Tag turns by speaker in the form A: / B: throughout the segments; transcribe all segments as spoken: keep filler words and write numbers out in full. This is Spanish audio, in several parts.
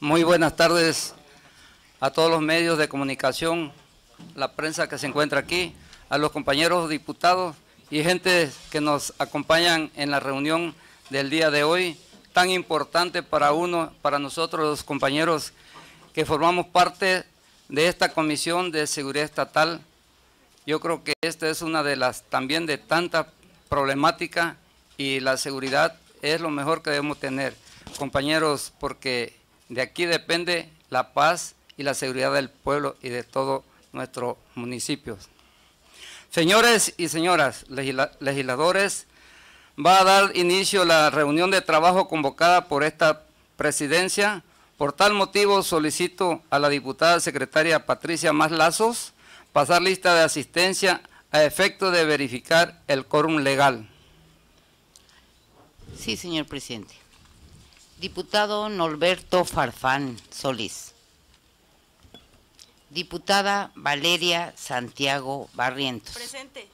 A: Muy buenas tardes a todos los medios de comunicación, la prensa que se encuentra aquí, a los compañeros diputados y gente que nos acompañan en la reunión del día de hoy, tan importante para uno, para nosotros los compañeros que formamos parte de esta Comisión de Seguridad Estatal. Yo creo que esta es una de las también de tanta problemática y la seguridad es lo mejor que debemos tener, compañeros, porque de aquí depende la paz y la seguridad del pueblo y de todos nuestros municipios. Señores y señoras legisla, legisladores, va a dar inicio la reunión de trabajo convocada por esta presidencia. Por tal motivo solicito a la diputada secretaria Patricia Mas Lazos pasar lista de asistencia a efecto de verificar el quórum legal.
B: Sí, señor presidente. Diputado Norberto Farfán Solís. Diputada Valeria Santiago Barrientos.
C: Presente.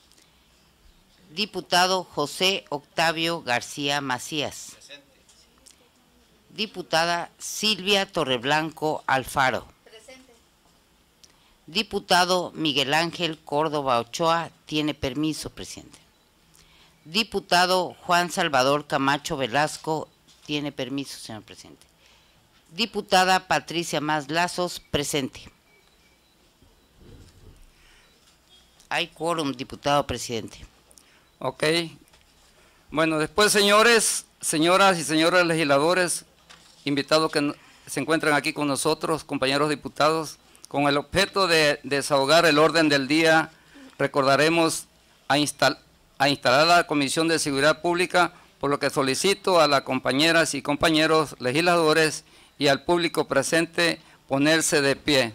B: Diputado José Octavio García Macías.
D: Presente.
B: Diputada Silvia Torreblanco Alfaro.
C: Presente.
B: Diputado Miguel Ángel Córdoba Ochoa, tiene permiso, presidente. Diputado Juan Salvador Camacho Velasco, tiene permiso, señor presidente. Diputada Patricia Mas Lazos, presente. Hay quórum, diputado presidente.
A: Ok. Bueno, después, señores, señoras y señores legisladores, invitados que se encuentran aquí con nosotros, compañeros diputados, con el objeto de desahogar el orden del día, recordaremos a, instal, a instalar la Comisión de Seguridad Pública, por lo que solicito a las compañeras y compañeros legisladores y al público presente ponerse de pie.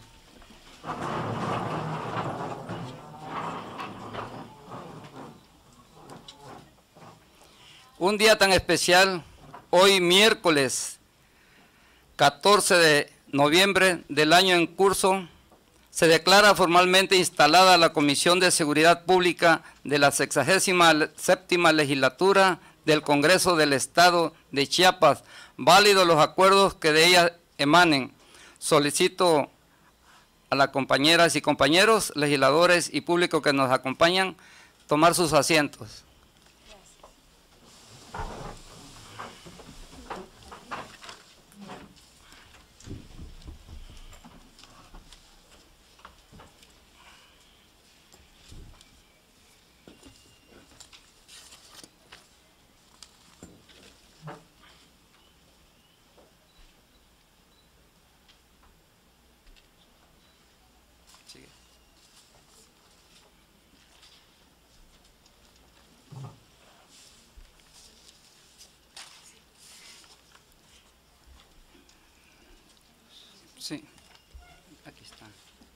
A: Un día tan especial, hoy miércoles catorce de noviembre del año en curso, se declara formalmente instalada la Comisión de Seguridad Pública de la sexagésima séptima legislatura del Congreso del Estado de Chiapas, válidos los acuerdos que de ella emanen. Solicito a las compañeras y compañeros, legisladores y público que nos acompañan, tomar sus asientos. Sí, aquí está.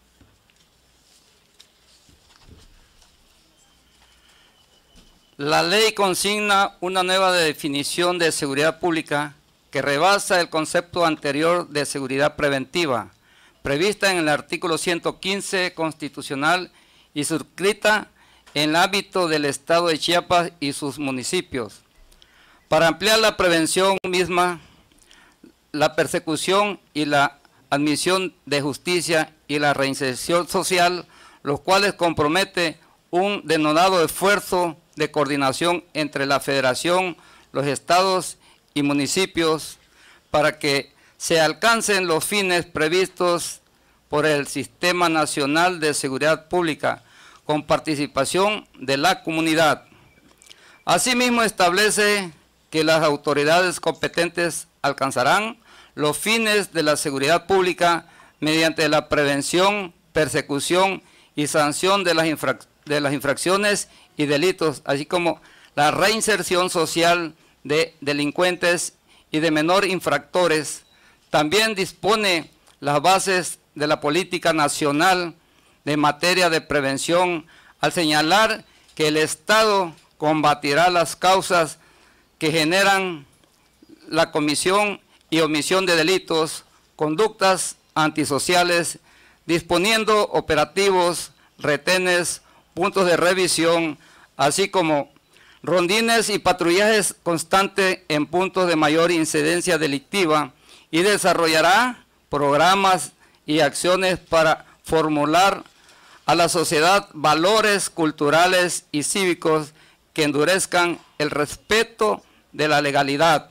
A: La ley consigna una nueva definición de seguridad pública que rebasa el concepto anterior de seguridad preventiva, prevista en el artículo ciento quince constitucional y suscrita en el ámbito del Estado de Chiapas y sus municipios. Para ampliar la prevención misma, la persecución y la admisión de justicia y la reinserción social, los cuales compromete un denodado esfuerzo de coordinación entre la Federación, los estados y municipios para que se alcancen los fines previstos por el Sistema Nacional de Seguridad Pública, con participación de la comunidad. Asimismo, establece que las autoridades competentes alcanzarán los fines de la seguridad pública mediante la prevención, persecución y sanción de las, infrac de las infracciones y delitos, así como la reinserción social de delincuentes y de menor infractores. También dispone las bases de la política nacional de materia de prevención, al señalar que el Estado combatirá las causas que generan la comisión y omisión de delitos, conductas antisociales, disponiendo operativos, retenes, puntos de revisión, así como rondines y patrullajes constantes en puntos de mayor incidencia delictiva y desarrollará programas y acciones para formular a la sociedad valores culturales y cívicos que endurezcan el respeto de la legalidad.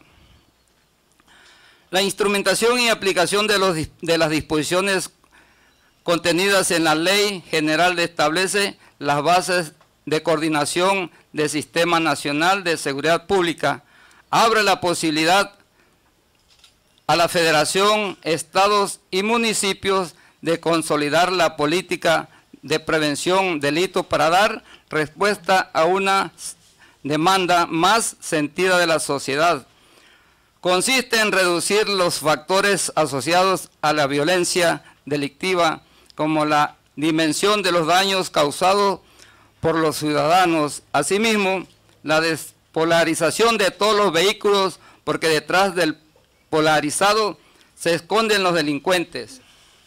A: La instrumentación y aplicación de, los, de las disposiciones contenidas en la Ley General establece las bases de coordinación del Sistema Nacional de Seguridad Pública, abre la posibilidad a la Federación, Estados y municipios de consolidar la política de prevención de delitos para dar respuesta a una demanda más sentida de la sociedad. Consiste en reducir los factores asociados a la violencia delictiva, como la dimensión de los daños causados por los ciudadanos. Asimismo, la despolarización de todos los vehículos, porque detrás del polarizado se esconden los delincuentes.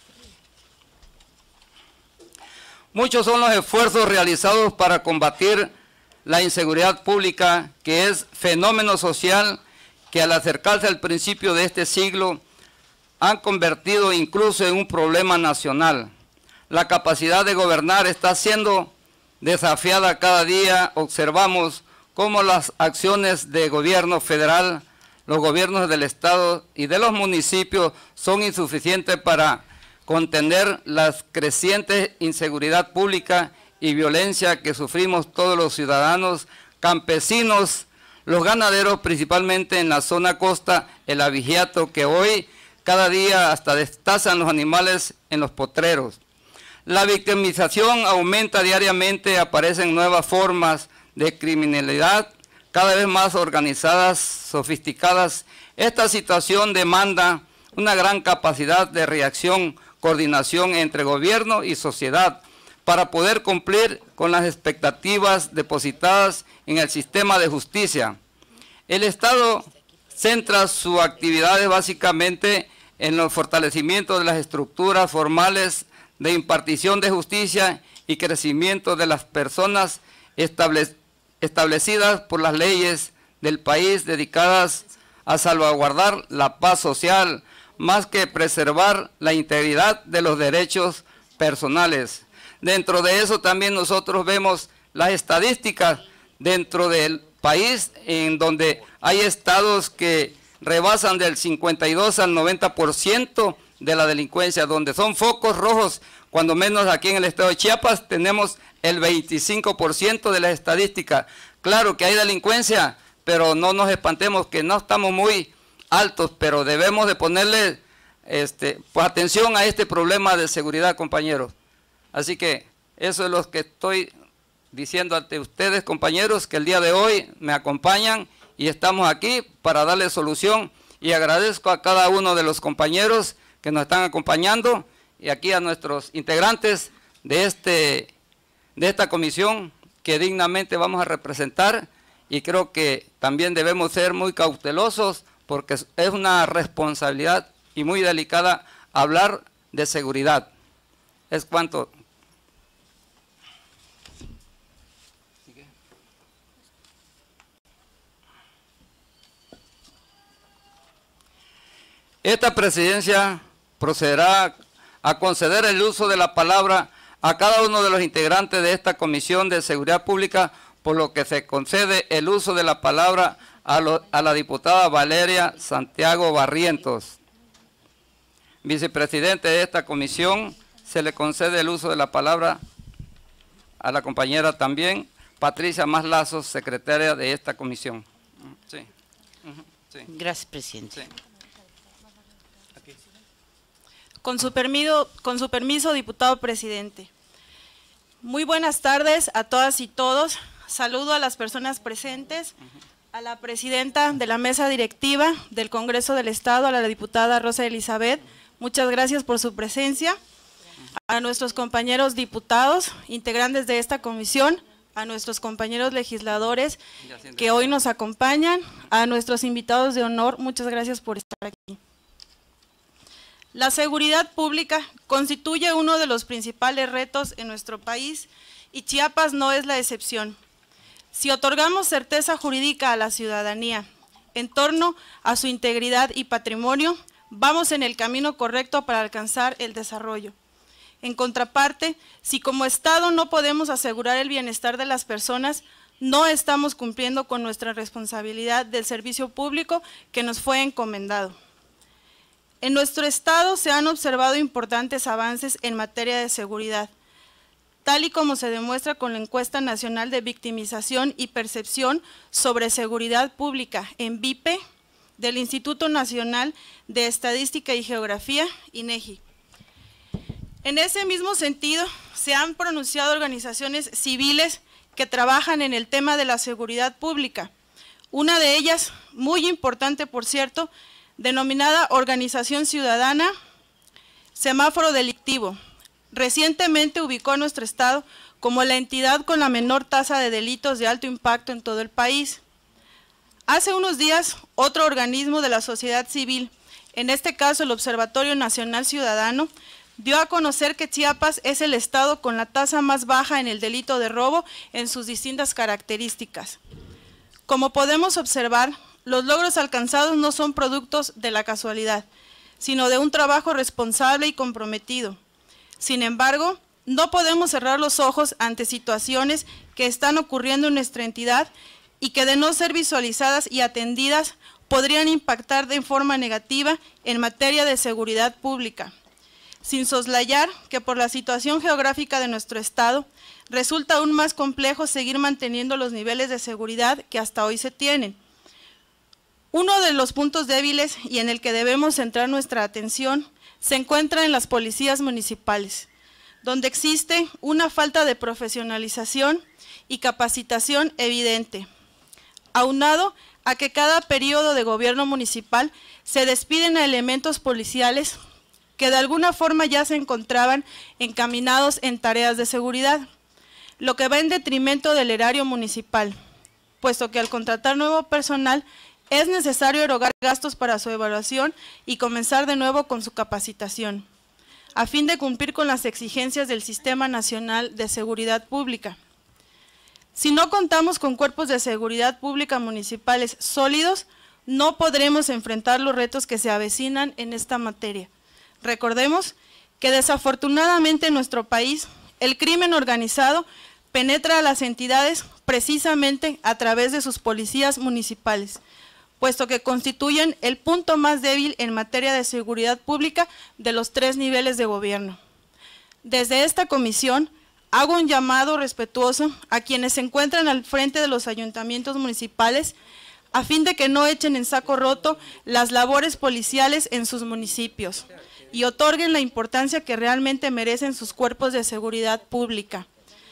A: Muchos son los esfuerzos realizados para combatir la inseguridad pública, que es fenómeno social que al acercarse al principio de este siglo han convertido incluso en un problema nacional. La capacidad de gobernar está siendo desafiada cada día. Observamos cómo las acciones de gobierno federal, los gobiernos del Estado y de los municipios son insuficientes para contener la creciente inseguridad pública y violencia que sufrimos todos los ciudadanos, campesinos, los ganaderos, principalmente en la zona costa, el abigeato que hoy cada día hasta destazan los animales en los potreros. La victimización aumenta diariamente, aparecen nuevas formas de criminalidad, cada vez más organizadas, sofisticadas. Esta situación demanda una gran capacidad de reacción, coordinación entre gobierno y sociedad para poder cumplir con las expectativas depositadas en el sistema de justicia. El Estado centra sus actividades básicamente en el fortalecimiento de las estructuras formales de impartición de justicia y crecimiento de las personas establecidas establecidas por las leyes del país dedicadas a salvaguardar la paz social, más que preservar la integridad de los derechos personales. Dentro de eso también nosotros vemos las estadísticas dentro del país, en donde hay estados que rebasan del cincuenta y dos al noventa por ciento de la delincuencia, donde son focos rojos, cuando menos aquí en el estado de Chiapas tenemos el veinticinco por ciento de las estadísticas. Claro que hay delincuencia, pero no nos espantemos que no estamos muy altos, pero debemos de ponerle este, pues, atención a este problema de seguridad, compañeros. Así que eso es lo que estoy diciendo ante ustedes, compañeros, que el día de hoy me acompañan y estamos aquí para darle solución, y agradezco a cada uno de los compañeros que nos están acompañando y aquí a nuestros integrantes de este de esta comisión que dignamente vamos a representar, y creo que también debemos ser muy cautelosos porque es una responsabilidad y muy delicada hablar de seguridad. Es cuanto. Esta presidencia procederá a conceder el uso de la palabra a cada uno de los integrantes de esta Comisión de Seguridad Pública, por lo que se concede el uso de la palabra a, lo, a la diputada Valeria Santiago Barrientos. Vicepresidente de esta comisión, se le concede el uso de la palabra a la compañera también, Patricia Mas Lazos, secretaria de esta comisión. Sí. Uh-huh. Sí.
B: Gracias, presidente. Sí.
C: Con su permiso, con su permiso, diputado presidente. Muy buenas tardes a todas y todos. Saludo a las personas presentes, a la presidenta de la mesa directiva del Congreso del Estado, a la diputada Rosa Elizabeth. Muchas gracias por su presencia. A nuestros compañeros diputados, integrantes de esta comisión, a nuestros compañeros legisladores que hoy nos acompañan, a nuestros invitados de honor, muchas gracias por estar aquí. La seguridad pública constituye uno de los principales retos en nuestro país y Chiapas no es la excepción. Si otorgamos certeza jurídica a la ciudadanía en torno a su integridad y patrimonio, vamos en el camino correcto para alcanzar el desarrollo. En contraparte, si como Estado no podemos asegurar el bienestar de las personas, no estamos cumpliendo con nuestra responsabilidad del servicio público que nos fue encomendado. En nuestro Estado se han observado importantes avances en materia de seguridad, tal y como se demuestra con la Encuesta Nacional de Victimización y Percepción sobre Seguridad Pública, en V I P E, del Instituto Nacional de Estadística y Geografía, INEGI. En ese mismo sentido, se han pronunciado organizaciones civiles que trabajan en el tema de la seguridad pública. Una de ellas, muy importante por cierto, denominada Organización Ciudadana Semáforo Delictivo, recientemente ubicó a nuestro Estado como la entidad con la menor tasa de delitos de alto impacto en todo el país. Hace unos días, otro organismo de la sociedad civil, en este caso el Observatorio Nacional Ciudadano, dio a conocer que Chiapas es el estado con la tasa más baja en el delito de robo en sus distintas características. Como podemos observar, los logros alcanzados no son productos de la casualidad, sino de un trabajo responsable y comprometido. Sin embargo, no podemos cerrar los ojos ante situaciones que están ocurriendo en nuestra entidad y que de no ser visualizadas y atendidas podrían impactar de forma negativa en materia de seguridad pública. Sin soslayar que por la situación geográfica de nuestro estado, resulta aún más complejo seguir manteniendo los niveles de seguridad que hasta hoy se tienen. Uno de los puntos débiles y en el que debemos centrar nuestra atención se encuentra en las policías municipales, donde existe una falta de profesionalización y capacitación evidente, aunado a que cada periodo de gobierno municipal se despiden a elementos policiales que de alguna forma ya se encontraban encaminados en tareas de seguridad, lo que va en detrimento del erario municipal, puesto que al contratar nuevo personal es necesario erogar gastos para su evaluación y comenzar de nuevo con su capacitación, a fin de cumplir con las exigencias del Sistema Nacional de Seguridad Pública. Si no contamos con cuerpos de seguridad pública municipales sólidos, no podremos enfrentar los retos que se avecinan en esta materia. Recordemos que desafortunadamente en nuestro país el crimen organizado penetra a las entidades precisamente a través de sus policías municipales, puesto que constituyen el punto más débil en materia de seguridad pública de los tres niveles de gobierno. Desde esta comisión hago un llamado respetuoso a quienes se encuentran al frente de los ayuntamientos municipales a fin de que no echen en saco roto las labores policiales en sus municipios y otorguen la importancia que realmente merecen sus cuerpos de seguridad pública.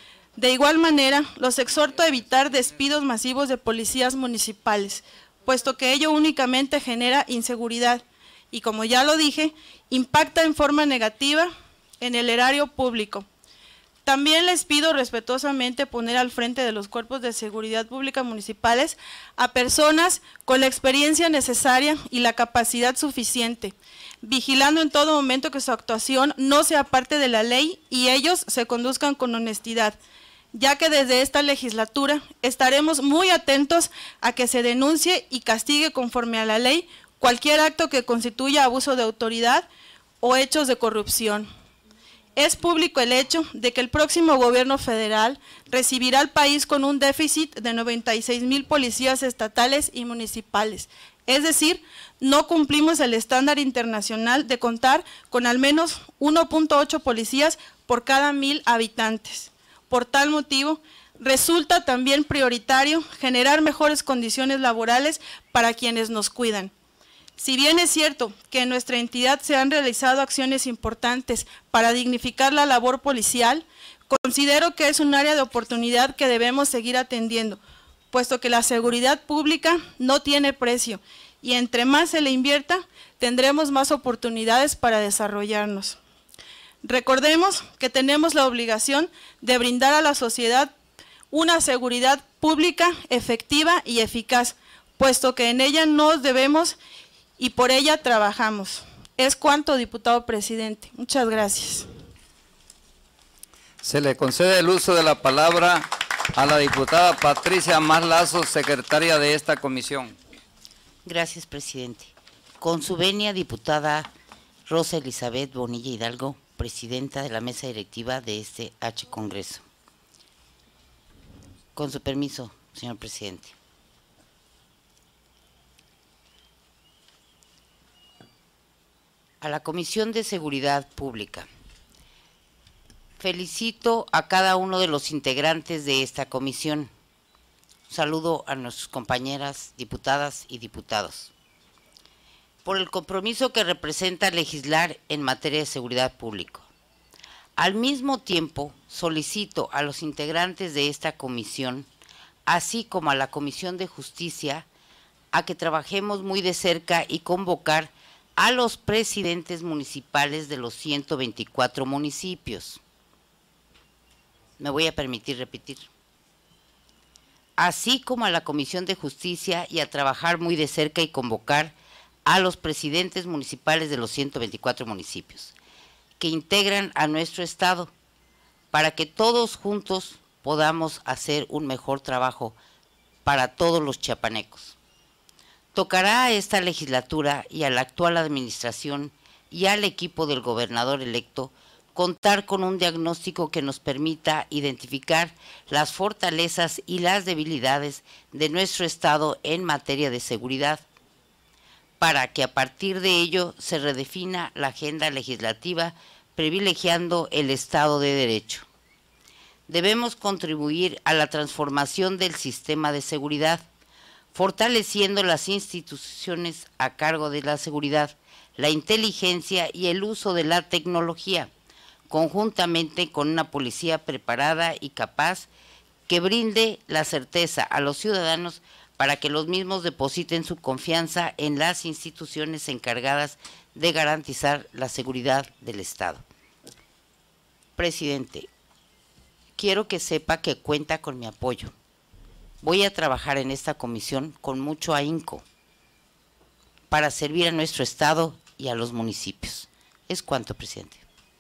C: De igual manera, los exhorto a evitar despidos masivos de policías municipales, puesto que ello únicamente genera inseguridad y, como ya lo dije, impacta en forma negativa en el erario público. También les pido respetuosamente poner al frente de los cuerpos de seguridad pública municipales a personas con la experiencia necesaria y la capacidad suficiente, vigilando en todo momento que su actuación no sea parte de la ley y ellos se conduzcan con honestidad, ya que desde esta legislatura estaremos muy atentos a que se denuncie y castigue conforme a la ley cualquier acto que constituya abuso de autoridad o hechos de corrupción. Es público el hecho de que el próximo gobierno federal recibirá al país con un déficit de noventa y seis mil policías estatales y municipales. Es decir, no cumplimos el estándar internacional de contar con al menos uno punto ocho policías por cada mil habitantes. Por tal motivo, resulta también prioritario generar mejores condiciones laborales para quienes nos cuidan. Si bien es cierto que en nuestra entidad se han realizado acciones importantes para dignificar la labor policial, considero que es un área de oportunidad que debemos seguir atendiendo, puesto que la seguridad pública no tiene precio y entre más se le invierta, tendremos más oportunidades para desarrollarnos. Recordemos que tenemos la obligación de brindar a la sociedad una seguridad pública efectiva y eficaz, puesto que en ella nos debemos y por ella trabajamos. Es cuanto, diputado presidente. Muchas gracias.
A: Se le concede el uso de la palabra a la diputada Patricia Mas Lazo, secretaria de esta comisión.
B: Gracias, presidente. Con su venia, diputada Rosa Elizabeth Bonilla Hidalgo, presidenta de la mesa directiva de este H Congreso. Con su permiso, señor presidente. A la Comisión de Seguridad Pública. Felicito a cada uno de los integrantes de esta comisión. Un saludo a nuestras compañeras diputadas y diputados por el compromiso que representa legislar en materia de seguridad pública. Al mismo tiempo, solicito a los integrantes de esta comisión, así como a la Comisión de Justicia, a que trabajemos muy de cerca y convocar a los presidentes municipales de los ciento veinticuatro municipios. Me voy a permitir repetir. Así como a la Comisión de Justicia y a trabajar muy de cerca y convocar a los presidentes municipales de los ciento veinticuatro municipios que integran a nuestro estado, para que todos juntos podamos hacer un mejor trabajo para todos los chiapanecos. Tocará a esta legislatura y a la actual administración y al equipo del gobernador electo contar con un diagnóstico que nos permita identificar las fortalezas y las debilidades de nuestro estado en materia de seguridad, para que a partir de ello se redefina la agenda legislativa privilegiando el Estado de Derecho. Debemos contribuir a la transformación del sistema de seguridad, fortaleciendo las instituciones a cargo de la seguridad, la inteligencia y el uso de la tecnología, conjuntamente con una policía preparada y capaz que brinde la certeza a los ciudadanos para que los mismos depositen su confianza en las instituciones encargadas de garantizar la seguridad del Estado. Presidente, quiero que sepa que cuenta con mi apoyo. Voy a trabajar en esta comisión con mucho ahínco para servir a nuestro Estado y a los municipios. Es cuanto, presidente.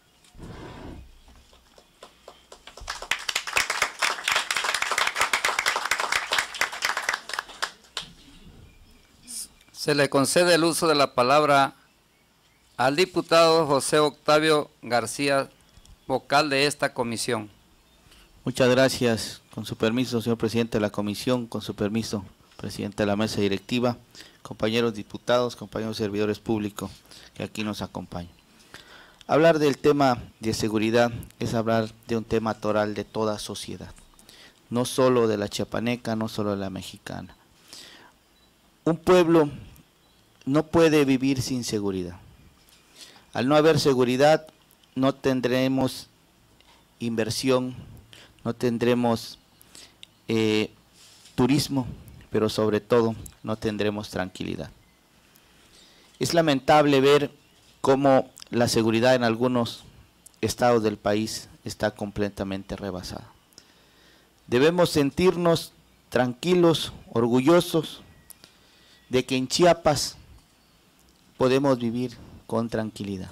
A: Se le concede el uso de la palabra al diputado José Octavio García, vocal de esta comisión.
D: Muchas gracias. Con su permiso, señor presidente de la comisión, con su permiso, presidente de la mesa directiva, compañeros diputados, compañeros servidores públicos que aquí nos acompañan. Hablar del tema de seguridad es hablar de un tema toral de toda sociedad, no solo de la chiapaneca, no solo de la mexicana. Un pueblo no puede vivir sin seguridad. Al no haber seguridad, no tendremos inversión, no tendremos eh, turismo, pero sobre todo no tendremos tranquilidad. Es lamentable ver cómo la seguridad en algunos estados del país está completamente rebasada. Debemos sentirnos tranquilos, orgullosos de que en Chiapas podemos vivir con tranquilidad.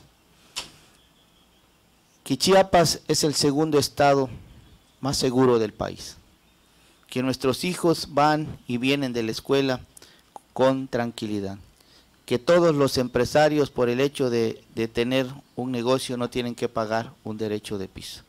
D: Que Chiapas es el segundo estado más seguro del país. Que nuestros hijos van y vienen de la escuela con tranquilidad. Que todos los empresarios, por el hecho de, de tener un negocio, no tienen que pagar un derecho de piso.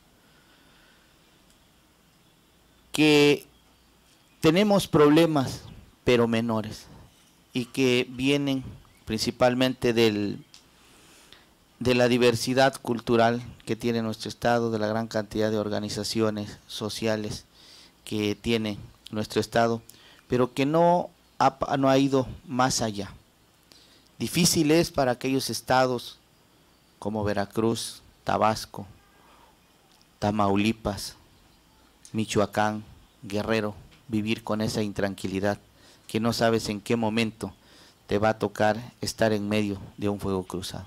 D: Que tenemos problemas, pero menores, y que vienen principalmente del, de la diversidad cultural que tiene nuestro estado, de la gran cantidad de organizaciones sociales que tiene nuestro estado, pero que no ha, no ha ido más allá. Difícil es para aquellos estados como Veracruz, Tabasco, Tamaulipas, Michoacán, Guerrero, vivir con esa intranquilidad que no sabes en qué momento te va a tocar estar en medio de un fuego cruzado.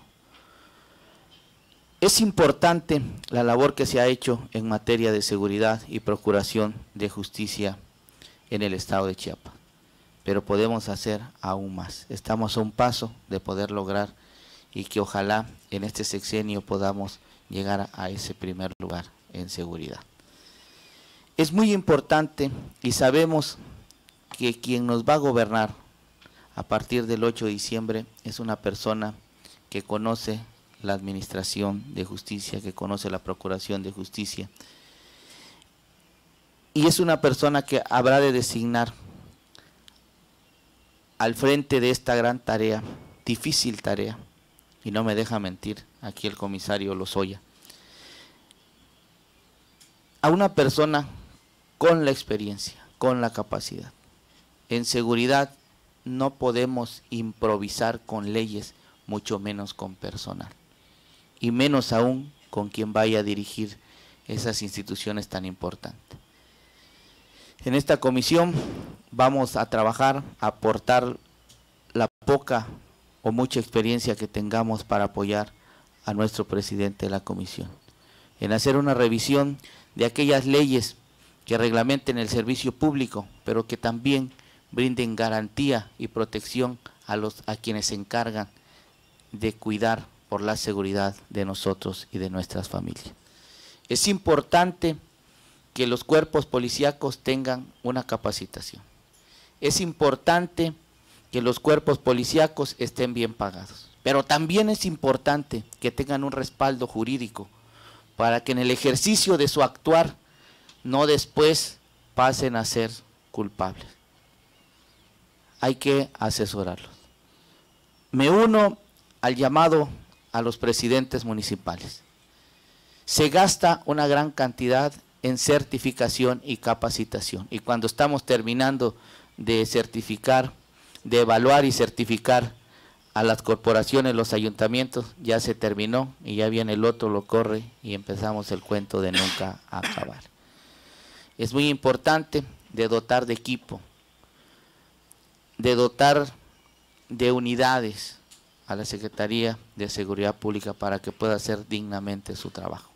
D: Es importante la labor que se ha hecho en materia de seguridad y procuración de justicia en el estado de Chiapas, pero podemos hacer aún más. Estamos a un paso de poder lograr y que ojalá en este sexenio podamos llegar a ese primer lugar en seguridad. Es muy importante y sabemos que quien nos va a gobernar a partir del ocho de diciembre es una persona que conoce la administración de justicia, que conoce la procuración de justicia, y es una persona que habrá de designar al frente de esta gran tarea, difícil tarea, y no me deja mentir aquí el comisario Lozoya, a una persona con la experiencia, con la capacidad. En seguridad no podemos improvisar con leyes, mucho menos con personal, y menos aún con quien vaya a dirigir esas instituciones tan importantes. En esta comisión vamos a trabajar, a aportar la poca o mucha experiencia que tengamos para apoyar a nuestro presidente de la comisión, en hacer una revisión de aquellas leyes que reglamenten el servicio público, pero que también brinden garantía y protección a, los, a quienes se encargan de cuidar por la seguridad de nosotros y de nuestras familias. Es importante que los cuerpos policíacos tengan una capacitación. Es importante que los cuerpos policíacos estén bien pagados, pero también es importante que tengan un respaldo jurídico para que en el ejercicio de su actuar no después pasen a ser culpables. Hay que asesorarlos. Me uno al llamado a los presidentes municipales. Se gasta una gran cantidad en certificación y capacitación, y cuando estamos terminando de certificar, de evaluar y certificar a las corporaciones, los ayuntamientos, ya se terminó y ya viene el otro, lo corre y empezamos el cuento de nunca acabar. Es muy importante de dotar de equipo, de dotar de unidades a la Secretaría de Seguridad Pública para que pueda hacer dignamente su trabajo.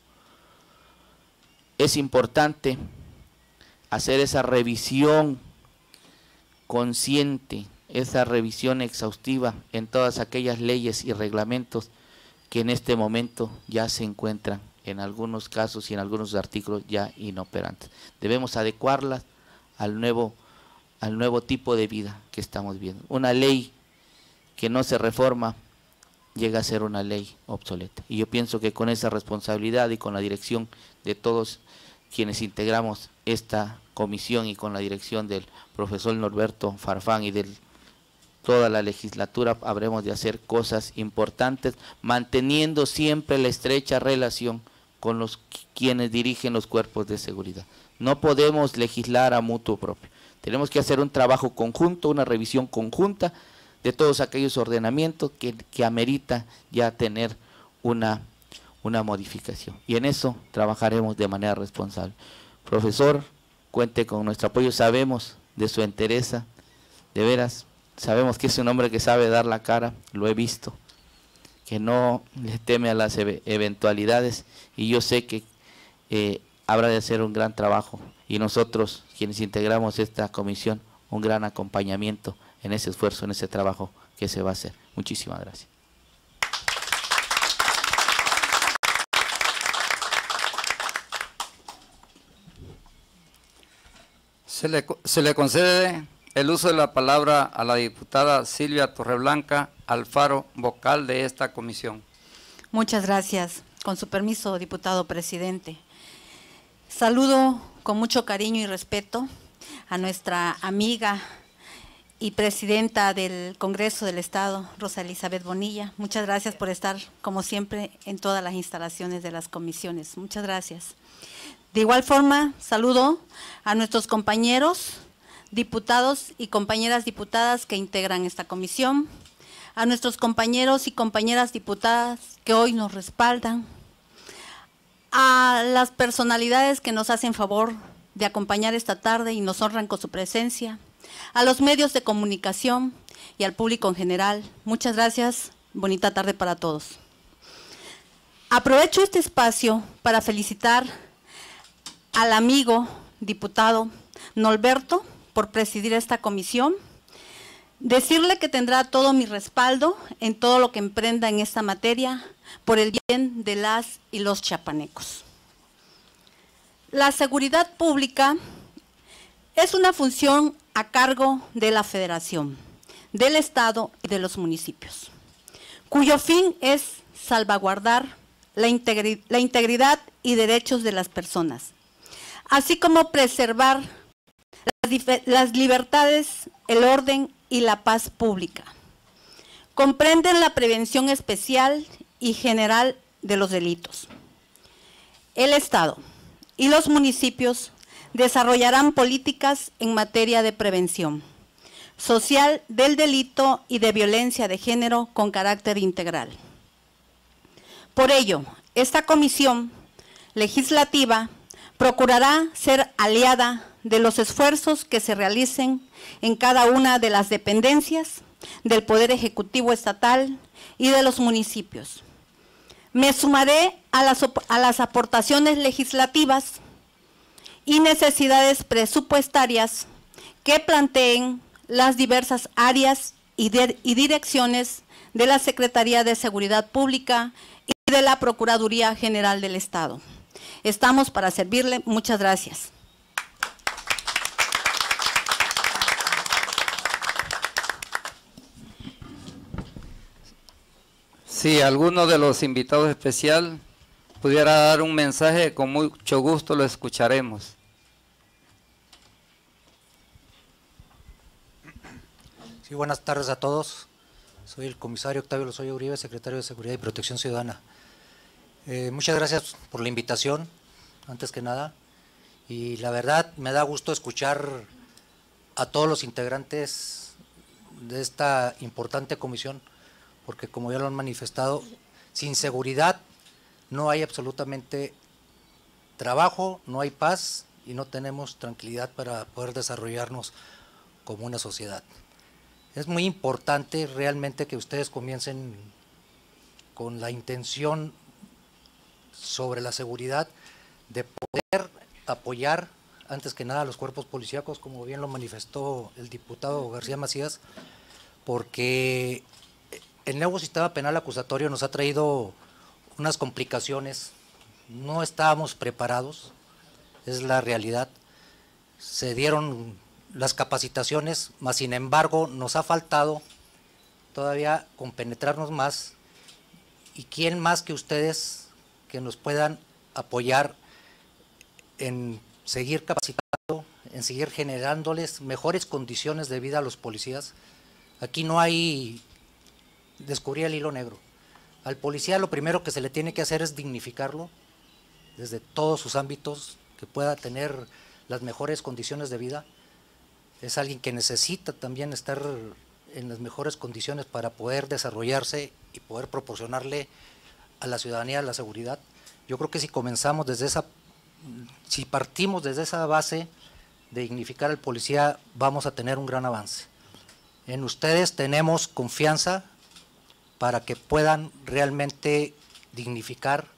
D: Es importante hacer esa revisión consciente, esa revisión exhaustiva en todas aquellas leyes y reglamentos que en este momento ya se encuentran en algunos casos y en algunos artículos ya inoperantes. Debemos adecuarlas al nuevo, al nuevo tipo de vida que estamos viendo. Una ley que no se reforma llega a ser una ley obsoleta. Y yo pienso que con esa responsabilidad y con la dirección de todos quienes integramos esta comisión y con la dirección del profesor Norberto Farfán y de toda la legislatura, habremos de hacer cosas importantes, manteniendo siempre la estrecha relación con los quienes dirigen los cuerpos de seguridad. No podemos legislar a mutuo propio. Tenemos que hacer un trabajo conjunto, una revisión conjunta de todos aquellos ordenamientos que, que amerita ya tener una, una modificación. Y en eso trabajaremos de manera responsable. Profesor, cuente con nuestro apoyo, sabemos de su entereza, de veras, sabemos que es un hombre que sabe dar la cara, lo he visto, que no le teme a las eventualidades, y yo sé que eh, habrá de hacer un gran trabajo, y nosotros, quienes integramos esta comisión, un gran acompañamiento en ese esfuerzo, en ese trabajo que se va a hacer. Muchísimas gracias.
A: Se le, se le concede el uso de la palabra a la diputada Silvia Torreblanca Alfaro, vocal de esta comisión.
E: Muchas gracias. Con su permiso, diputado presidente. Saludo con mucho cariño y respeto a nuestra amiga y presidenta del Congreso del Estado, Rosa Elizabeth Bonilla. Muchas gracias por estar, como siempre, en todas las instalaciones de las comisiones. Muchas gracias. De igual forma, saludo a nuestros compañeros diputados y compañeras diputadas que integran esta comisión, a nuestros compañeros y compañeras diputadas que hoy nos respaldan, a las personalidades que nos hacen favor de acompañar esta tarde y nos honran con su presencia, a los medios de comunicación y al público en general. Muchas gracias, bonita tarde para todos. Aprovecho este espacio para felicitar al amigo diputado Norberto por presidir esta comisión, decirle que tendrá todo mi respaldo en todo lo que emprenda en esta materia por el bien de las y los chiapanecos. La seguridad pública es una función a cargo de la Federación. del Estado y de los municipios, cuyo fin es salvaguardar la, integri- la integridad y derechos de las personas, así como preservar las, las libertades, el orden y la paz pública. Comprenden la prevención especial y general de los delitos. El Estado y los municipios desarrollarán políticas en materia de prevención social del delito y de violencia de género con carácter integral. Por ello, esta comisión legislativa procurará ser aliada de los esfuerzos que se realicen en cada una de las dependencias del Poder Ejecutivo Estatal y de los municipios. Me sumaré a las, a las aportaciones legislativas y necesidades presupuestarias que planteen las diversas áreas y, de, y direcciones de la Secretaría de Seguridad Pública y de la Procuraduría General del Estado. Estamos para servirle. Muchas gracias.
A: Si alguno de los invitados especial pudiera dar un mensaje, con mucho gusto lo escucharemos.
F: Sí, buenas tardes a todos. Soy el comisario Octavio Lozoya Uribe, secretario de Seguridad y Protección Ciudadana. Eh, muchas gracias por la invitación, antes que nada. Y la verdad, me da gusto escuchar a todos los integrantes de esta importante comisión, porque como ya lo han manifestado, sin seguridad no hay absolutamente trabajo, no hay paz y no tenemos tranquilidad para poder desarrollarnos como una sociedad. Es muy importante realmente que ustedes comiencen con la intención sobre la seguridad de poder apoyar antes que nada a los cuerpos policíacos, como bien lo manifestó el diputado García Macías, porque el nuevo sistema penal acusatorio nos ha traído unas complicaciones, no estábamos preparados, es la realidad, se dieron las capacitaciones, mas sin embargo nos ha faltado todavía compenetrarnos más, y quién más que ustedes que nos puedan apoyar en seguir capacitando, en seguir generándoles mejores condiciones de vida a los policías. Aquí no hay descubrir el hilo negro. Al policía lo primero que se le tiene que hacer es dignificarlo desde todos sus ámbitos, que pueda tener las mejores condiciones de vida. Es alguien que necesita también estar en las mejores condiciones para poder desarrollarse y poder proporcionarle a la ciudadanía la seguridad. Yo creo que si comenzamos desde esa, si partimos desde esa base de dignificar al policía, vamos a tener un gran avance. En ustedes tenemos confianza para que puedan realmente dignificar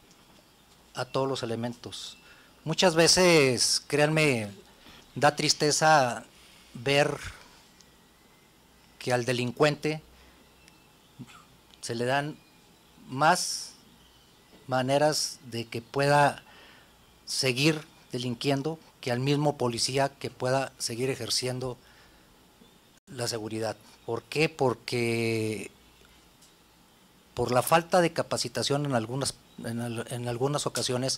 F: a todos los elementos. Muchas veces, créanme, da tristeza ver que al delincuente se le dan más maneras de que pueda seguir delinquiendo que al mismo policía que pueda seguir ejerciendo la seguridad. ¿Por qué? Porque por la falta de capacitación en algunas, en, en algunas ocasiones,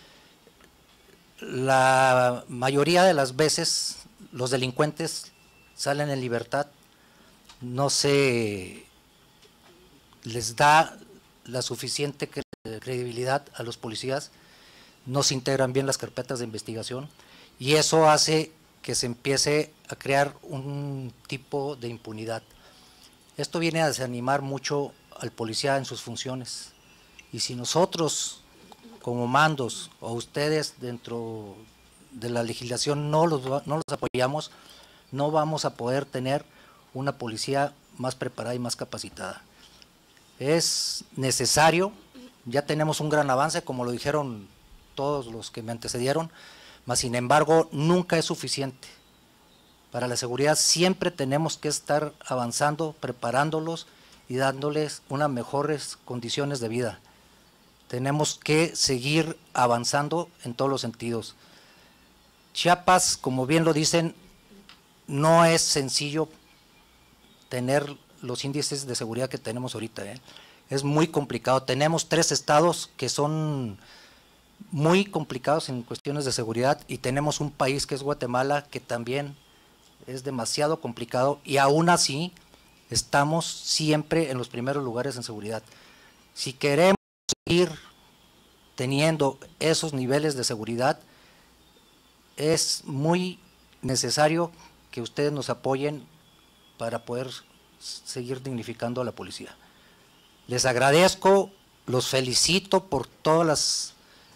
F: la mayoría de las veces los delincuentes salen en libertad, no se les da la suficiente credibilidad a los policías, no se integran bien las carpetas de investigación y eso hace que se empiece a crear un tipo de impunidad. Esto viene a desanimar mucho al policía en sus funciones, y si nosotros como mandos o ustedes dentro de la legislación no los, no los apoyamos, no vamos a poder tener una policía más preparada y más capacitada. Es necesario, ya tenemos un gran avance, como lo dijeron todos los que me antecedieron, mas sin embargo nunca es suficiente. Para la seguridad siempre tenemos que estar avanzando, preparándolos y dándoles unas mejores condiciones de vida. Tenemos que seguir avanzando en todos los sentidos. Chiapas, como bien lo dicen, no es sencillo tener los índices de seguridad que tenemos ahorita, ¿eh? Es muy complicado. Tenemos tres estados que son muy complicados en cuestiones de seguridad y tenemos un país que es Guatemala que también es demasiado complicado y aún así estamos siempre en los primeros lugares en seguridad. Si queremos seguir teniendo esos niveles de seguridad, es muy necesario que ustedes nos apoyen para poder seguir dignificando a la policía. Les agradezco, los felicito por todas las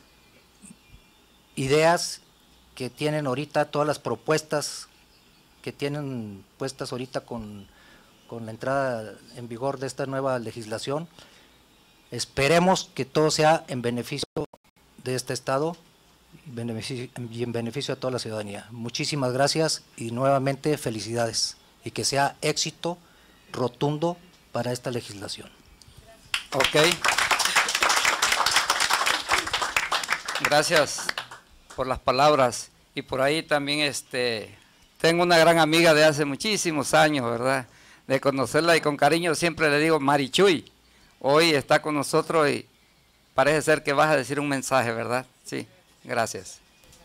F: ideas que tienen ahorita, todas las propuestas que tienen puestas ahorita con, con la entrada en vigor de esta nueva legislación. Esperemos que todo sea en beneficio de este Estado beneficio, y en beneficio de toda la ciudadanía. Muchísimas gracias y nuevamente felicidades y que sea éxito rotundo para esta legislación.
A: Ok. Gracias por las palabras. Y por ahí también este, tengo una gran amiga de hace muchísimos años, ¿verdad? De conocerla y con cariño siempre le digo Marichuy. Hoy está con nosotros y parece ser que vas a decir un mensaje, ¿verdad? Sí, gracias.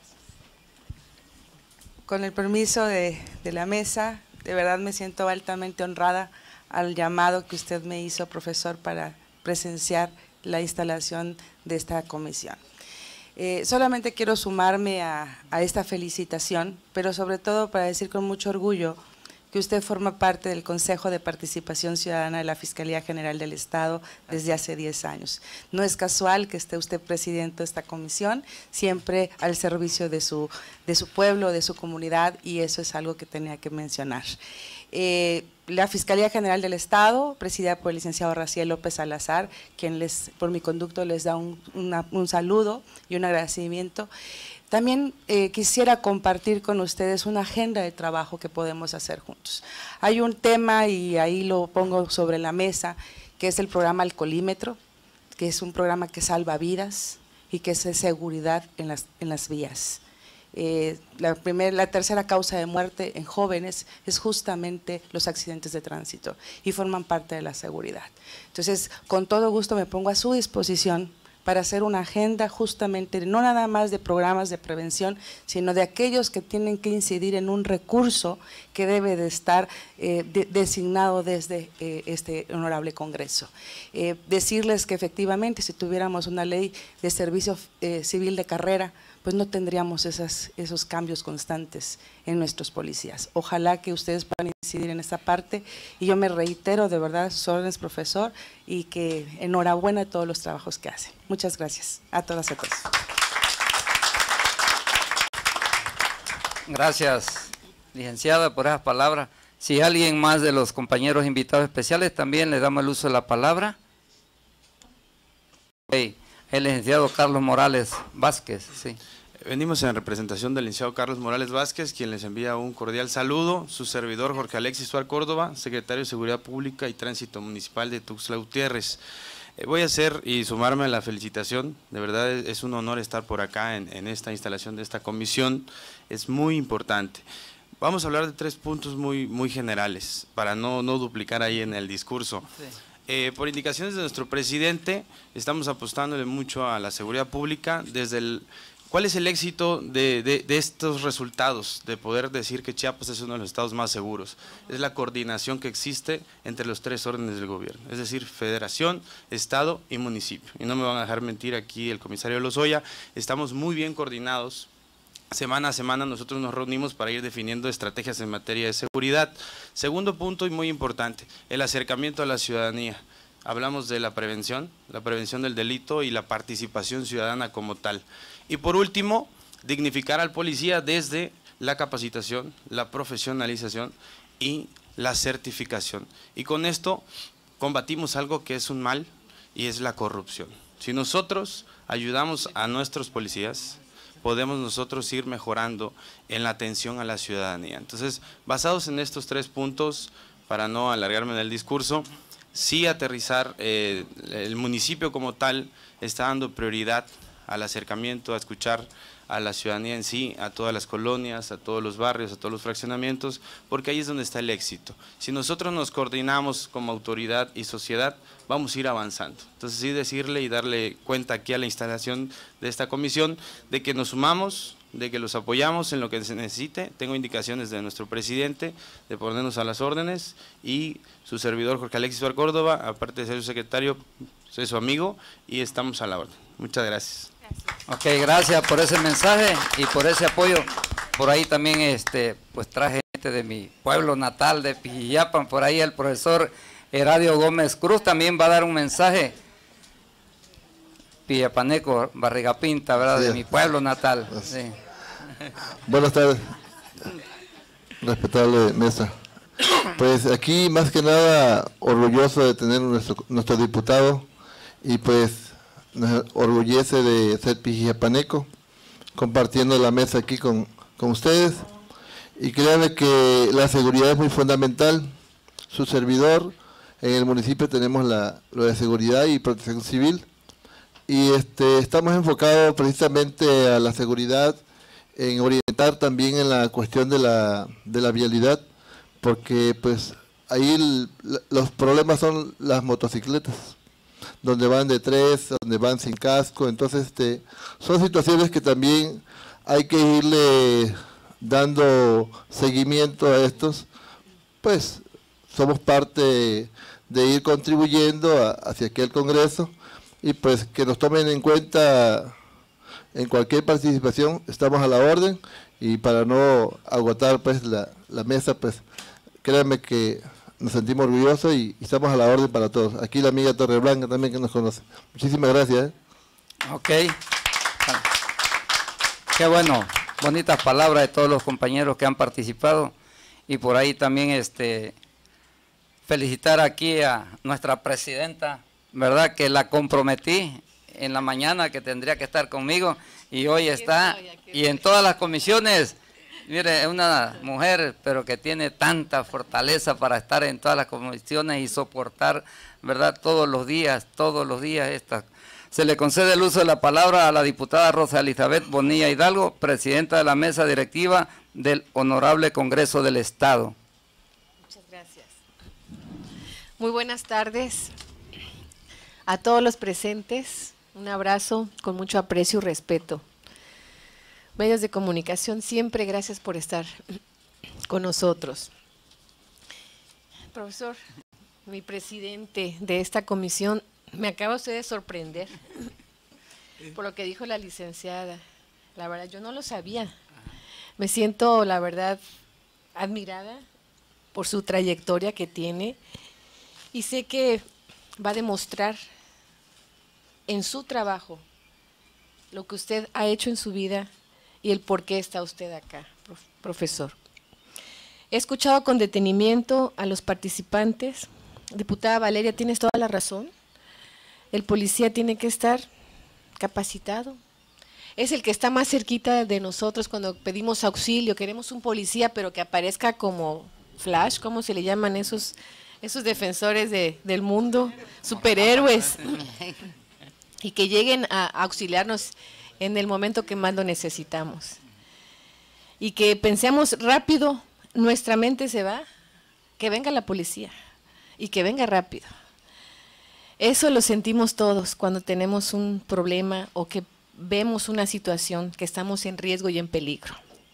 G: Con el permiso de, de la mesa, de verdad me siento altamente honrada al llamado que usted me hizo, profesor, para presenciar la instalación de esta comisión. Eh, solamente quiero sumarme a, a esta felicitación, pero sobre todo para decir con mucho orgullo que usted forma parte del Consejo de Participación Ciudadana de la Fiscalía General del Estado desde hace diez años. No es casual que esté usted presidente de esta comisión, siempre al servicio de su, de su pueblo, de su comunidad, y eso es algo que tenía que mencionar. Eh, la Fiscalía General del Estado, presidida por el licenciado Raciel López Salazar, quien les, por mi conducto les da un, una, un saludo y un agradecimiento. También eh, quisiera compartir con ustedes una agenda de trabajo que podemos hacer juntos. Hay un tema, y ahí lo pongo sobre la mesa, que es el programa Alcoholímetro, que es un programa que salva vidas y que es de seguridad en las, en las vías. Eh, la, primer, la tercera causa de muerte en jóvenes es justamente los accidentes de tránsito y forman parte de la seguridad. Entonces, con todo gusto me pongo a su disposición para hacer una agenda justamente, no nada más de programas de prevención, sino de aquellos que tienen que incidir en un recurso que debe de estar eh, de, designado desde eh, este honorable Congreso. Eh, decirles que efectivamente si tuviéramos una ley de servicio eh, civil de carrera, pues no tendríamos esas, esos cambios constantes en nuestros policías. Ojalá que ustedes puedan incidir en esta parte y yo me reitero de verdad sus órdenes, profesor, y que enhorabuena a todos los trabajos que hacen. Muchas gracias a todas y a todos.
A: Gracias, licenciada, por esas palabras. Si alguien más de los compañeros invitados especiales también le damos el uso de la palabra. Okay. El licenciado Carlos Morales Vázquez, sí.
H: Venimos en representación del licenciado Carlos Morales Vázquez, quien les envía un cordial saludo, su servidor Jorge Alexis Suárez Córdoba, secretario de Seguridad Pública y Tránsito Municipal de Tuxtla Gutiérrez. Eh, voy a hacer y sumarme a la felicitación, de verdad es, es un honor estar por acá en, en esta instalación de esta comisión, es muy importante. Vamos a hablar de tres puntos muy, muy generales, para no, no duplicar ahí en el discurso. Sí. Eh, por indicaciones de nuestro presidente, estamos apostándole mucho a la seguridad pública. Desde el, ¿Cuál es el éxito de, de, de estos resultados? De poder decir que Chiapas es uno de los estados más seguros. Es la coordinación que existe entre los tres órdenes del gobierno, es decir, federación, estado y municipio. Y no me van a dejar mentir aquí el comisario Lozoya, estamos muy bien coordinados. Semana a semana nosotros nos reunimos para ir definiendo estrategias en materia de seguridad. Segundo punto y muy importante, el acercamiento a la ciudadanía. Hablamos de la prevención, la prevención del delito y la participación ciudadana como tal. Y por último, dignificar al policía desde la capacitación, la profesionalización y la certificación. Y con esto combatimos algo que es un mal y es la corrupción. Si nosotros ayudamos a nuestros policías, podemos nosotros ir mejorando en la atención a la ciudadanía. Entonces, basados en estos tres puntos, para no alargarme en el discurso, sí aterrizar, eh, el municipio como tal está dando prioridad al acercamiento, a escuchar a la ciudadanía en sí, a todas las colonias, a todos los barrios, a todos los fraccionamientos, porque ahí es donde está el éxito. Si nosotros nos coordinamos como autoridad y sociedad, vamos a ir avanzando. Entonces sí decirle y darle cuenta aquí a la instalación de esta comisión de que nos sumamos, de que los apoyamos en lo que se necesite. Tengo indicaciones de nuestro presidente de ponernos a las órdenes, y su servidor Jorge Alexis Suar Córdoba, aparte de ser su secretario, soy su amigo y estamos a la orden. Muchas gracias.
A: Ok, gracias por ese mensaje y por ese apoyo. Por ahí también este, pues traje gente de mi pueblo natal, de Pijillapan. Por ahí el profesor Heradio Gómez Cruz también va a dar un mensaje. Pillapaneco, Barriga Pinta, ¿verdad? Sí. De mi pueblo natal. Sí.
I: Buenas tardes, respetable mesa. Pues aquí más que nada orgulloso de tener nuestro, nuestro diputado, y pues nos orgullece de ser pijijapaneco, compartiendo la mesa aquí con, con ustedes. Y créanme que la seguridad es muy fundamental. Su servidor, en el municipio tenemos la, lo de seguridad y protección civil, y este estamos enfocados precisamente a la seguridad, en orientar también en la cuestión de la, de la vialidad, porque pues ahí el, los problemas son las motocicletas, donde van de tres, donde van sin casco. Entonces este son situaciones que también hay que irle dando seguimiento a estos. Pues somos parte de ir contribuyendo a, hacia aquel Congreso, y pues que nos tomen en cuenta en cualquier participación. Estamos a la orden, y para no agotar pues la, la mesa, pues créanme que nos sentimos orgullosos y, y estamos a la orden para todos. Aquí la amiga Torreblanca también, que nos conoce. Muchísimas gracias. ¿eh?
A: Ok. Qué bueno, bonitas palabras de todos los compañeros que han participado, y por ahí también este felicitar aquí a nuestra presidenta, ¿verdad? Que la comprometí en la mañana que tendría que estar conmigo, y hoy está, y en todas las comisiones. Mire, es una mujer, pero que tiene tanta fortaleza para estar en todas las comisiones y soportar, ¿verdad? Todos los días, todos los días esta. Se le concede el uso de la palabra a la diputada Rosa Elizabeth Bonilla Hidalgo, presidenta de la mesa directiva del Honorable Congreso del Estado.
J: Muchas gracias. Muy buenas tardes a todos los presentes. Un abrazo con mucho aprecio y respeto. Medios de comunicación, siempre gracias por estar con nosotros. Profesor, mi presidente de esta comisión, me acaba usted de sorprender por lo que dijo la licenciada. La verdad, yo no lo sabía. Me siento, la verdad, admirada por su trayectoria que tiene, y sé que va a demostrar en su trabajo lo que usted ha hecho en su vida y el por qué está usted acá, profesor. He escuchado con detenimiento a los participantes. Diputada Valeria, tienes toda la razón. El policía tiene que estar capacitado. Es el que está más cerquita de nosotros cuando pedimos auxilio. Queremos un policía, pero que aparezca como Flash, ¿cómo se le llaman esos, esos defensores de, del mundo? Superhéroes. Y que lleguen a auxiliarnos en el momento que más lo necesitamos. Y que pensemos rápido, nuestra mente se va, que venga la policía y que venga rápido. Eso lo sentimos todos cuando tenemos un problema o que vemos una situación que estamos en riesgo y en peligro.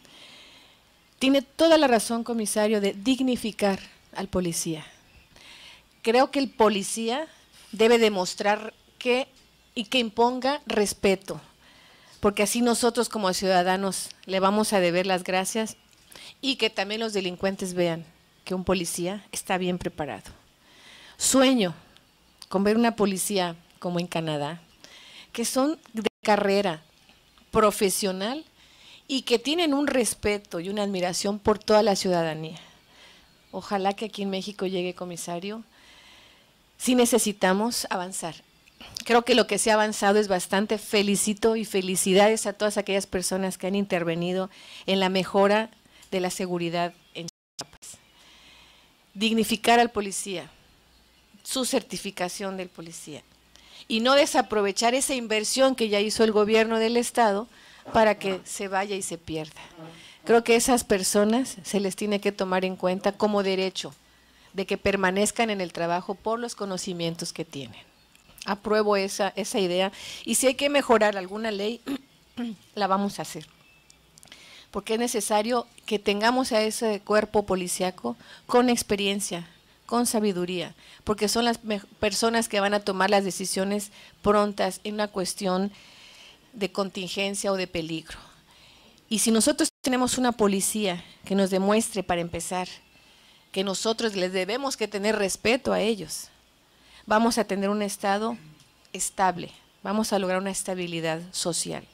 J: Tiene toda la razón, comisario, de dignificar al policía. Creo que el policía debe demostrar que y que imponga respeto, porque así nosotros como ciudadanos le vamos a deber las gracias, y que también los delincuentes vean que un policía está bien preparado. Sueño con ver una policía como en Canadá, que son de carrera profesional y que tienen un respeto y una admiración por toda la ciudadanía. Ojalá que aquí en México llegue, comisario. Sí necesitamos avanzar. Creo que lo que se ha avanzado es bastante. Felicito y felicidades a todas aquellas personas que han intervenido en la mejora de la seguridad en Chiapas. Dignificar al policía, su certificación del policía, y no desaprovechar esa inversión que ya hizo el gobierno del Estado para que se vaya y se pierda. Creo que esas personas se les tiene que tomar en cuenta como derecho de que permanezcan en el trabajo por los conocimientos que tienen. Apruebo esa, esa idea, y si hay que mejorar alguna ley, la vamos a hacer. Porque es necesario que tengamos a ese cuerpo policiaco con experiencia, con sabiduría, porque son las personas que van a tomar las decisiones prontas en una cuestión de contingencia o de peligro. Y si nosotros tenemos una policía que nos demuestre, para empezar, que nosotros les debemos que tener respeto a ellos, vamos a tener un Estado estable, vamos a lograr una estabilidad social.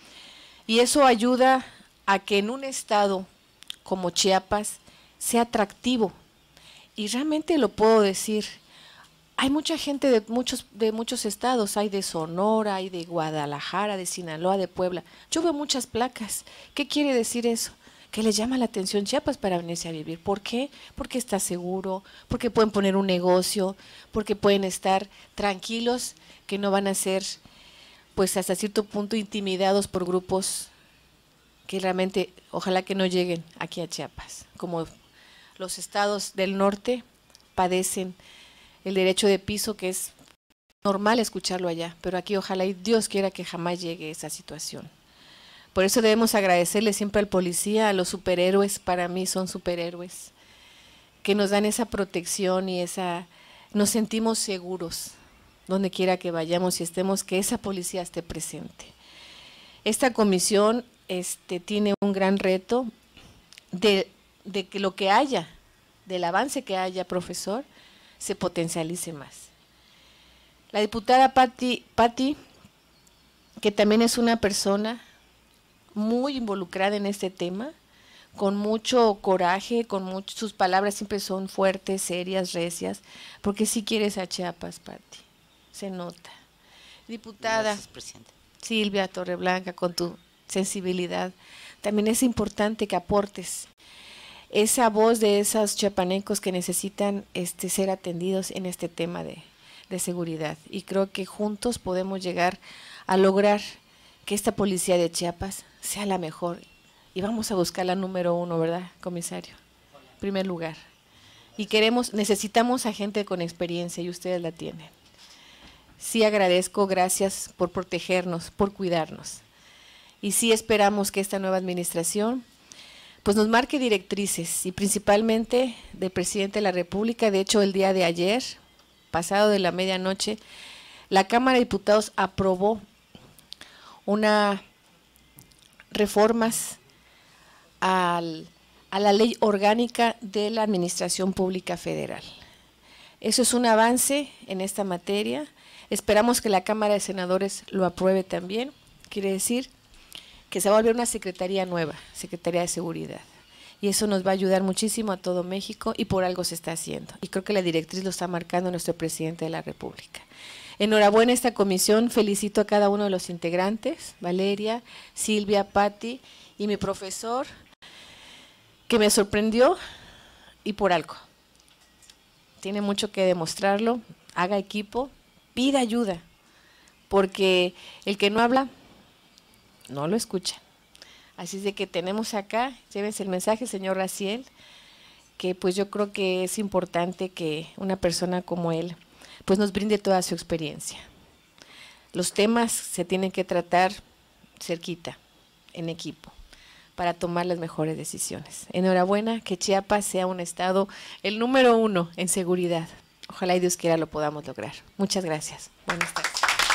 J: Y eso ayuda a que en un estado como Chiapas sea atractivo. Y realmente lo puedo decir, hay mucha gente de muchos, de muchos estados, hay de Sonora, hay de Guadalajara, de Sinaloa, de Puebla. Yo veo muchas placas. ¿Qué quiere decir eso? Que les llama la atención Chiapas para venirse a vivir. ¿Por qué? Porque está seguro, porque pueden poner un negocio, porque pueden estar tranquilos, que no van a ser, pues hasta cierto punto, intimidados por grupos que realmente, ojalá que no lleguen aquí a Chiapas. Como los estados del norte padecen el derecho de piso, que es normal escucharlo allá, pero aquí ojalá y Dios quiera que jamás llegue esa situación. Por eso debemos agradecerle siempre al policía, a los superhéroes, para mí son superhéroes, que nos dan esa protección y esa, nos sentimos seguros donde quiera que vayamos y estemos, que esa policía esté presente. Esta comisión este, tiene un gran reto de, de que lo que haya, del avance que haya, profesor, se potencialice más. La diputada Patti, Patti, que también es una persona muy involucrada en este tema, con mucho coraje, con mucho, sus palabras siempre son fuertes, serias, recias, porque sí quieres a Chiapas, Patti, se nota. Diputada
B: Gracias, presidente.
J: Silvia Torreblanca, con tu sensibilidad, también es importante que aportes esa voz de esos chiapanecos que necesitan este, ser atendidos en este tema de, de seguridad. Y creo que juntos podemos llegar a lograr que esta policía de Chiapas sea la mejor. Y vamos a buscar la número uno, ¿verdad, comisario? En primer lugar. Y queremos, necesitamos a gente con experiencia y ustedes la tienen. Sí agradezco, gracias por protegernos, por cuidarnos. Y sí esperamos que esta nueva administración pues nos marque directrices, y principalmente del presidente de la República. De hecho, el día de ayer, pasado de la medianoche, la Cámara de Diputados aprobó una reformas al, a la ley orgánica de la Administración Pública Federal. Eso es un avance en esta materia. Esperamos que la Cámara de Senadores lo apruebe también. Quiere decir que se va a volver una secretaría nueva, Secretaría de Seguridad. Y eso nos va a ayudar muchísimo a todo México, y por algo se está haciendo. Y creo que la directriz lo está marcando nuestro presidente de la República. Enhorabuena a esta comisión, felicito a cada uno de los integrantes, Valeria, Silvia, Patti y mi profesor, que me sorprendió, y por algo. Tiene mucho que demostrarlo, haga equipo, pida ayuda, porque el que no habla, no lo escucha. Así es de que tenemos acá, llévense el mensaje, señor Raciel, que pues yo creo que es importante que una persona como él pues nos brinde toda su experiencia. Los temas se tienen que tratar cerquita, en equipo, para tomar las mejores decisiones. Enhorabuena, que Chiapas sea un estado el número uno en seguridad. Ojalá y Dios quiera lo podamos lograr. Muchas gracias. Buenas tardes.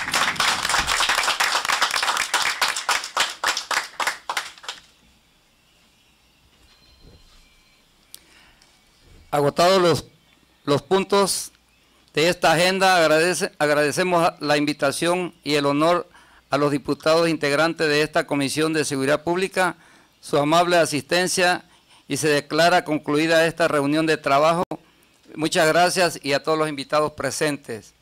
A: Agotados los, los puntos de esta agenda, agradece, agradecemos la invitación y el honor a los diputados integrantes de esta Comisión de Seguridad Pública, su amable asistencia, y se declara concluida esta reunión de trabajo. Muchas gracias, y a todos los invitados presentes.